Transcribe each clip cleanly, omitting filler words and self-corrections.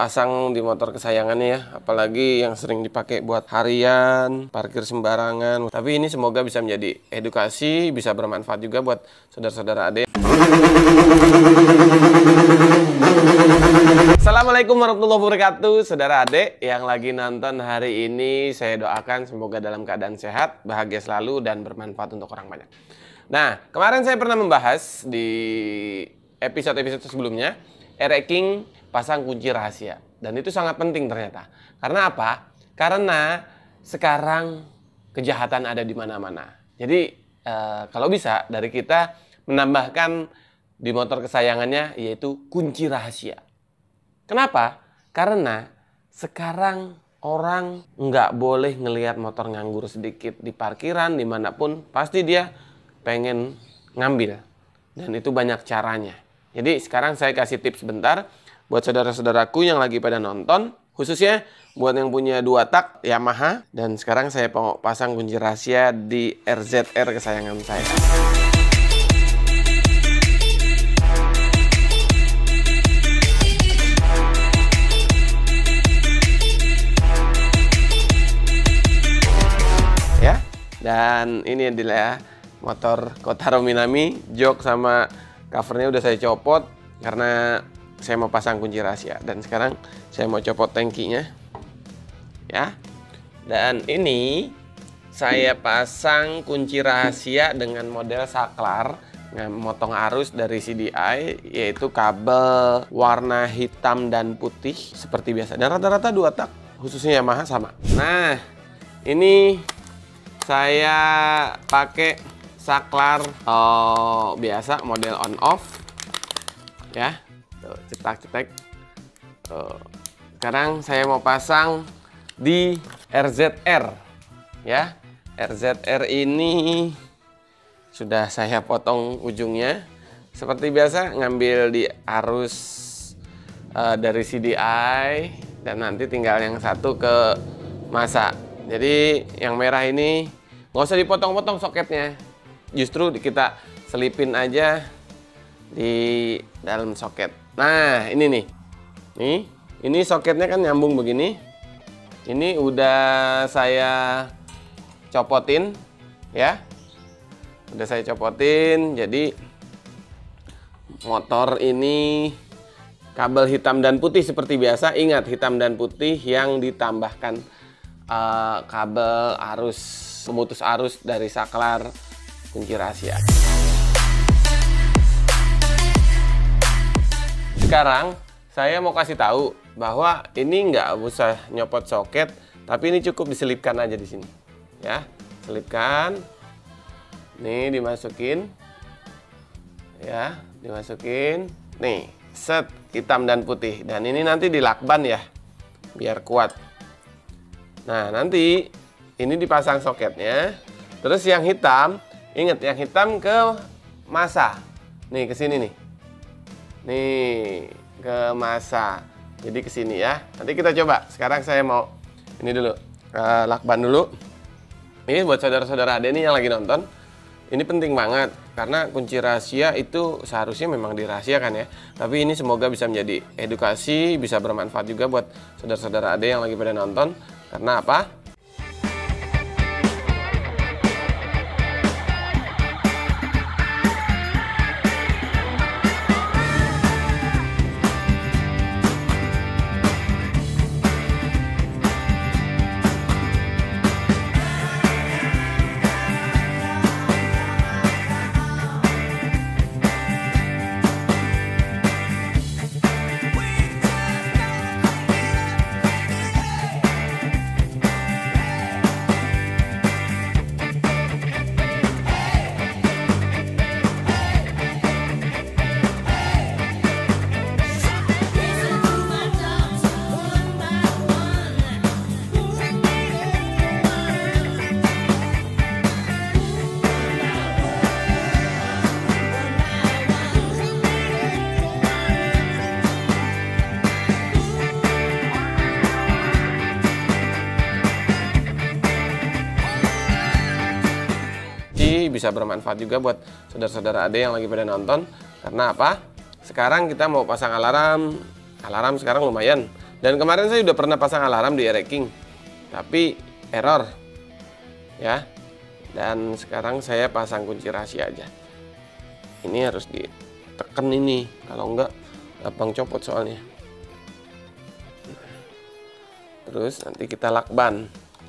pasang di motor kesayangannya ya, apalagi yang sering dipakai buat harian, parkir sembarangan. Tapi ini semoga bisa menjadi edukasi, bisa bermanfaat juga buat saudara-saudara adik. Assalamualaikum warahmatullahi wabarakatuh, saudara adik yang lagi nonton hari ini. Saya doakan semoga dalam keadaan sehat, bahagia selalu, dan bermanfaat untuk orang banyak. Nah, kemarin saya pernah membahas di episode-episode sebelumnya e-racking pasang kunci rahasia, dan itu sangat penting ternyata. Karena apa? Karena sekarang kejahatan ada di mana-mana. Jadi kalau bisa dari kita menambahkan di motor kesayangannya yaitu kunci rahasia. Kenapa? Karena sekarang orang nggak boleh ngelihat motor nganggur sedikit di parkiran dimanapun, pasti dia pengen ngambil, dan itu banyak caranya. Jadi sekarang saya kasih tips bentar buat saudara-saudaraku yang lagi pada nonton, khususnya buat yang punya 2 tak Yamaha. Dan sekarang saya mau pasang kunci rahasia di RZR kesayangan saya. Ya, dan ini adalah ya, motor Kotaro Minami, jok sama covernya udah saya copot karena saya mau pasang kunci rahasia. Dan sekarang saya mau copot tangkinya ya. Dan ini saya pasang kunci rahasia dengan model saklar motong arus dari CDI, yaitu kabel warna hitam dan putih seperti biasa, dan rata-rata 2 tak khususnya Yamaha sama. Nah, ini saya pakai saklar biasa model on off ya. Tuh, cetak-cetak. Sekarang saya mau pasang di RZR ya. RZR ini sudah saya potong ujungnya seperti biasa, ngambil di arus dari CDI, dan nanti tinggal yang satu ke masa. Jadi yang merah ini nggak usah dipotong-potong soketnya, justru kita selipin aja di dalam soket. Nah, ini nih. Ini soketnya kan nyambung begini. Ini udah saya copotin ya. Udah saya copotin. Jadi motor ini kabel hitam dan putih seperti biasa. Ingat, hitam dan putih yang ditambahkan kabel arus, pemutus arus dari saklar kunci rahasia. Sekarang saya mau kasih tahu bahwa ini nggak usah nyopot soket, tapi ini cukup diselipkan aja di sini ya. Selipkan, nih dimasukin ya, dimasukin nih, set, hitam dan putih. Dan ini nanti dilakban ya biar kuat. Nah, nanti ini dipasang soketnya, terus yang hitam, ingat yang hitam ke masa, nih ke sini nih. Nih ke masa, jadi ke sini ya. Nanti kita coba. Sekarang saya mau ini dulu, lakban dulu. Ini buat saudara-saudara adik nih yang lagi nonton, ini penting banget karena kunci rahasia itu seharusnya memang dirahasiakan ya. Tapi ini semoga bisa menjadi edukasi, bisa bermanfaat juga buat saudara-saudara adik yang lagi pada nonton. Karena apa? bisa bermanfaat juga buat saudara-saudara ade yang lagi pada nonton. Karena apa? Sekarang kita mau pasang alarm. Alarm sekarang lumayan Dan kemarin saya udah pernah pasang alarm di Ereking, tapi error ya. Dan sekarang saya pasang kunci rahasia aja. Ini harus ditekan ini, kalau enggak gampang copot soalnya. Terus nanti kita lakban.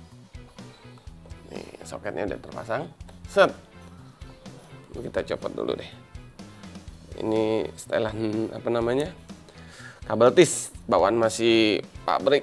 Nih, soketnya udah terpasang. Set. Kita copot dulu deh. Ini setelan apa namanya? Kabel tis, bawaan masih pabrik.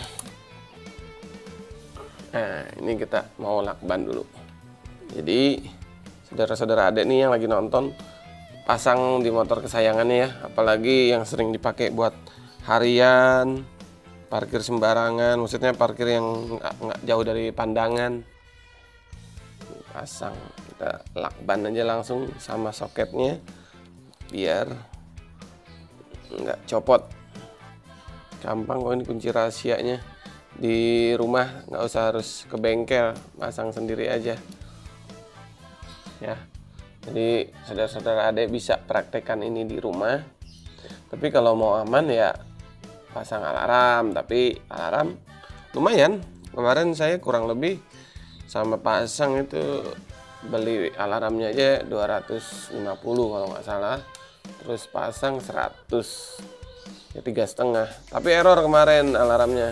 Nah, ini kita mau lakban dulu. Jadi, saudara-saudara adek nih yang lagi nonton, pasang di motor kesayangannya ya. Apalagi yang sering dipakai buat harian, parkir sembarangan, maksudnya parkir yang nggak jauh dari pandangan. Pasang, kita lakban aja langsung sama soketnya, biar nggak copot. Gampang kok, ini kunci rahasianya. Di rumah nggak usah harus ke bengkel, pasang sendiri aja ya. Jadi saudara-saudara adek bisa praktekkan ini di rumah. Tapi kalau mau aman ya pasang alarm. Tapi alarm lumayan, kemarin saya kurang lebih sama pasang itu beli alarmnya aja 250 kalau nggak salah, terus pasang 100 ya, 3,5. Tapi error kemarin alarmnya.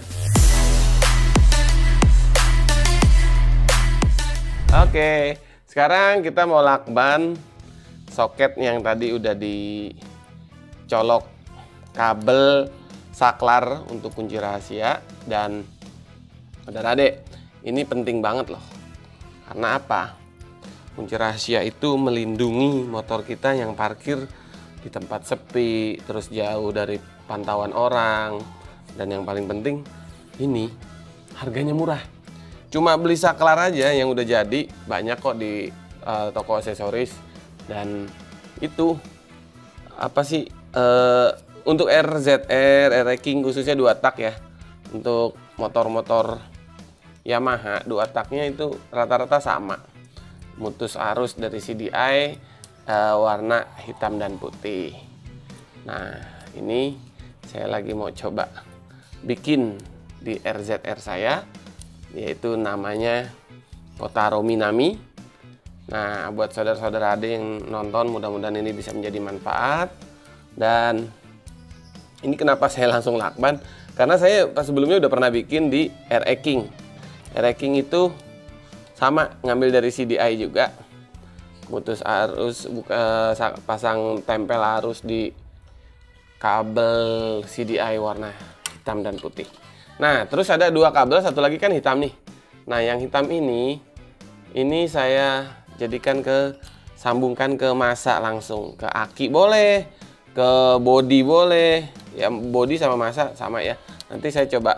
Oke, sekarang kita mau lakban soket yang tadi udah dicolok kabel saklar untuk kunci rahasia. Dan saudara adek, ini penting banget loh. Karena apa? Kunci rahasia itu melindungi motor kita yang parkir di tempat sepi, terus jauh dari pantauan orang. Dan yang paling penting, ini harganya murah. Cuma beli saklar aja yang udah jadi, banyak kok di toko aksesoris. Dan itu apa sih, untuk RZR, Ereking khususnya 2 tak ya. Untuk motor-motor Yamaha 2 taknya itu rata-rata sama. Mutus arus dari CDI warna hitam dan putih. Nah, ini saya lagi mau coba bikin di RZR saya, yaitu namanya Kotaro Minami. Nah, buat saudara-saudara adek yang nonton, mudah-mudahan ini bisa menjadi manfaat. Dan ini kenapa saya langsung lakban, karena saya pas sebelumnya udah pernah bikin di Ereking. Ereking itu sama, ngambil dari CDI juga, mutus arus, pasang tempel arus di kabel CDI warna hitam dan putih. Nah, terus ada 2 kabel, satu lagi kan hitam nih. Nah, yang hitam ini saya jadikan sambungkan ke masa langsung, ke aki boleh, ke bodi boleh. Ya, bodi sama masa sama ya. Nanti saya coba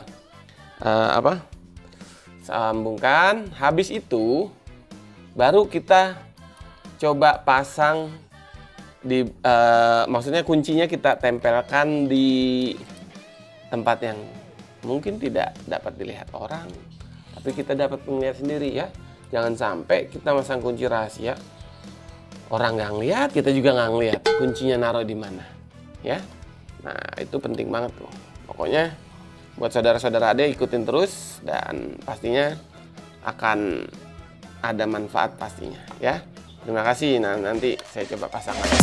sambungkan. Habis itu baru kita coba pasang di maksudnya kuncinya kita tempelkan di tempat yang mungkin tidak dapat dilihat orang, tapi kita dapat melihat sendiri ya. Jangan sampai kita masang kunci rahasia, orang nggak ngeliat, kita juga nggak ngeliat kuncinya naruh di mana ya. Nah, itu penting banget tuh. Pokoknya buat saudara-saudara adek ikutin terus, dan pastinya akan ada manfaat pastinya ya. Terima kasih. Nah, nanti saya coba pasang lagi.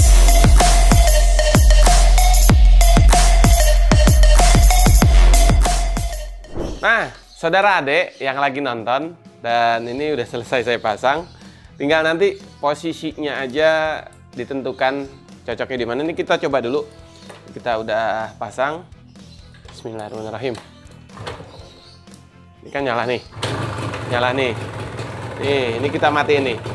Nah, saudara adek yang lagi nonton, dan ini udah selesai saya pasang. Tinggal nanti posisinya aja ditentukan cocoknya di mana. Ini kita coba dulu. Kita udah pasang. Bismillahirrahmanirrahim. Ini kan nyala nih. Nyala nih. Nih, ini kita matiin nih.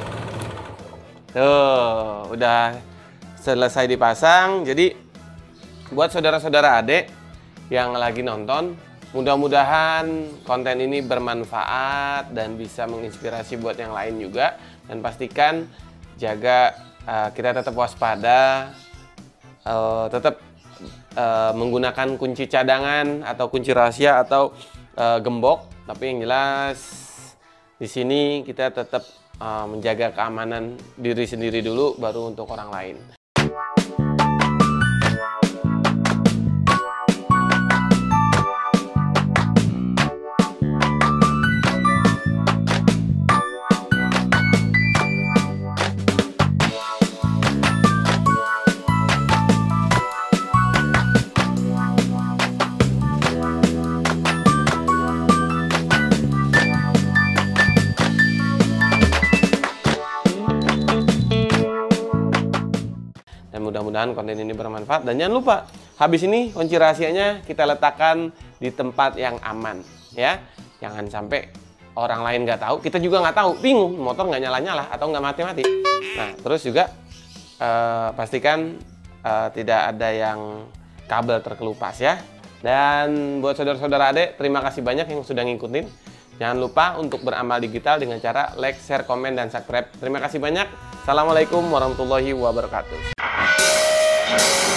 Tuh, udah selesai dipasang. Jadi buat saudara-saudara adek yang lagi nonton, mudah-mudahan konten ini bermanfaat dan bisa menginspirasi buat yang lain juga. Dan pastikan jaga, kita tetap waspada, tetap menggunakan kunci cadangan atau kunci rahasia atau gembok. Tapi yang jelas di sini kita tetap menjaga keamanan diri sendiri dulu, baru untuk orang lain. Mudah-mudahan konten ini bermanfaat. Dan jangan lupa, habis ini kunci rahasianya kita letakkan di tempat yang aman. Ya, jangan sampai orang lain nggak tahu, kita juga nggak tahu, bingung, motor nggak nyala-nyala atau nggak mati-mati. Nah, terus juga pastikan tidak ada yang kabel terkelupas ya. Dan buat saudara-saudara adek, terima kasih banyak yang sudah ngikutin. Jangan lupa untuk beramal digital dengan cara like, share, komen, dan subscribe. Terima kasih banyak. Assalamualaikum warahmatullahi wabarakatuh.